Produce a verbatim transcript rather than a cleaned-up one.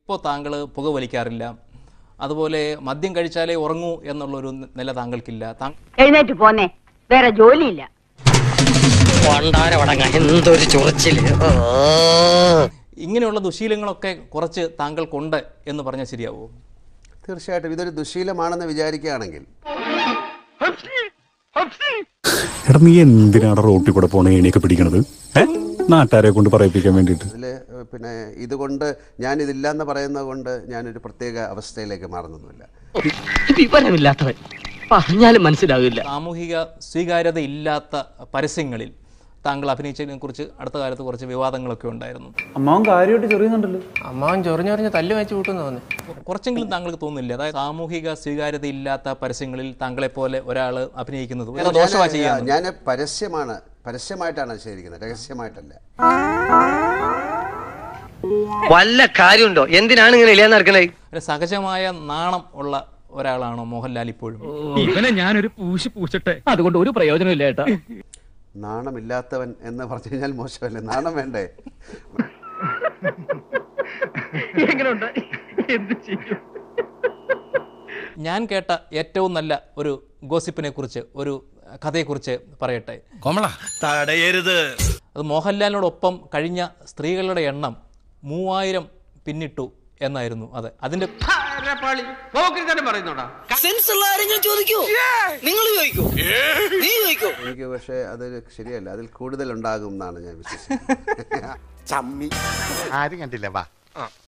ഇപ്പോൾ താങ്കൾ പുക വലിക്കാറില്ല, അതുപോലെ മദ്യം കഴിച്ചാലേ ഉറങ്ങൂ എന്നുള്ളൊരു നില താങ്കൾക്കില്ല. എഴുന്നേറ്റ് പോന്നേ, വേറെ ജോലിയില്ല. ഇങ്ങനെയുള്ള ദുശീലങ്ങളൊക്കെ കുറച്ച് താങ്കൾക്കുണ്ട് എന്ന് പറഞ്ഞാൽ ശരിയാവുമോ? തീർച്ചയായിട്ടും ഇതൊരു ദുശീലമാണെന്ന് വിചാരിക്കുകയാണെങ്കിൽ നീ എന്തിനാണ് റോട്ടിൽ കൂടെ പോണ ഏണിയൊക്കെ പിടിക്കണത്? നാട്ടുകാരെ കൊണ്ട് പറയിപ്പിക്കാൻ വേണ്ടിയിട്ട്. ഇതിൽ പിന്നെ ഇതുകൊണ്ട് ഞാനിതില്ല എന്ന് പറയുന്നത് കൊണ്ട് ഞാനൊരു പ്രത്യേക അവസ്ഥയിലേക്ക് മാറുന്നൊന്നുമില്ല. വിവരമില്ലാത്തവൻ പറഞ്ഞാലും മനസ്സിലാവില്ല. സാമൂഹിക സ്വീകാര്യത ഇല്ലാത്ത പരസ്യങ്ങളിൽ താങ്കൾ അഭിനയിച്ചതിനെ കുറിച്ച് അടുത്ത കാലത്ത് കുറച്ച് വിവാദങ്ങളൊക്കെ ഉണ്ടായിരുന്നു. അമ്മാവൻ കാര്യമായിട്ട് ചൊറിയുന്നുണ്ടല്ലോ. അമ്മാവൻ ചൊറിഞ്ഞൊറിഞ്ഞ് തല്ല് വെച്ച് കൂട്ടുന്നു തോന്നി. കുറച്ചെങ്കിലും താങ്കൾക്ക് തോന്നുന്നില്ല, അതായത് സാമൂഹിക സ്വീകാര്യത ഇല്ലാത്ത പരസ്യങ്ങളിൽ താങ്കളെ പോലെ ഒരാൾ അഭിനയിക്കുന്നത് ദോഷമാണ് ചെയ്യുന്നത്? ഞാൻ പരസ്യമാണ് പരസ്യമായിട്ടാണ് ചെയ്തിരിക്കുന്നത്, രഹസ്യമായിട്ടല്ല. വല്ല കാര്യമുണ്ടോ? എന്തിനാണ് ഇങ്ങനെ ഇല്ലാന്ന് നടക്കണേ? സഹജമായ നാണം ഉള്ള ഒരാളാണോ മോഹൻലാൽ ഇപ്പോഴും? ഇവനെ ഞാനൊരു പൂശി പൂശട്ടെ, അതുകൊണ്ട് ഒരു പ്രയോജനമില്ല ഏട്ടാ. നാണമില്ലാത്തവൻ എന്ന് പറഞ്ഞു കഴിഞ്ഞാൽ മോശമല്ലേ? നാണം വേണ്ടേ? ഞാൻ കേട്ട ഏറ്റവും നല്ല ഒരു ഗോസിപ്പിനെ കുറിച്ച്, ഒരു കഥയെക്കുറിച്ച് പറയട്ടെ. തടയരുത്. അത് മോഹൻലാലിനോടൊപ്പം കഴിഞ്ഞ സ്ത്രീകളുടെ എണ്ണം മൂവായിരം പിന്നിട്ടു എന്നായിരുന്നു. അത് അതിന്റെ എനിക്ക് പക്ഷേ അത് ശരിയല്ല, അതിൽ കൂടുതൽ ഉണ്ടാകും എന്നാണ് ഞാൻ വിശ്വസിക്കുന്നത്. ആരും കണ്ടില്ല. വാ